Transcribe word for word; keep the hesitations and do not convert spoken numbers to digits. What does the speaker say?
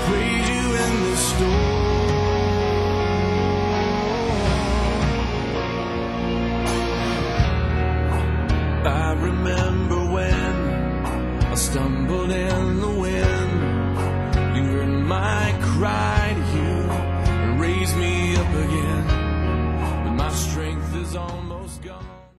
praise you in the storm. I remember when I stumbled in the wind. You heard my cry to you and raised me up again. But my strength is almost gone.